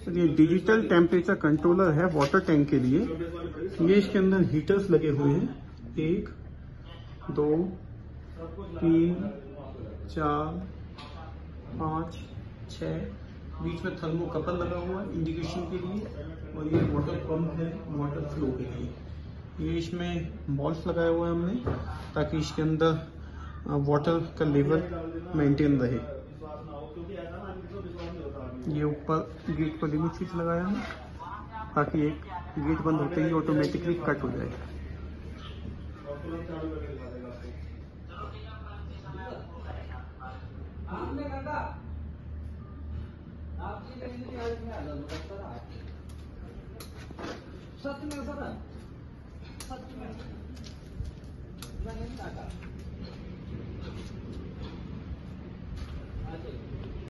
ये digital temperature controller है water tank के लिए। ये इसके अंदर हीटर्स लगे हुए हैं, 1 2 3 4 5 6, बीच में थर्मोकपल लगा हुआ है इंडिकेशन के लिए, और ये वाटर पंप है वाटर फ्लो के लिए। ये इसमें बॉल्स लगाया हुआ है हमने ताकि इसके अंदर वाटर का लेवल मेंटेन रहे। ये ऊपर गेट पर लिमिट स्विच लगाया है ताकि एक गेट बंद होते ही ऑटोमेटिकली कट हो जाए। सच में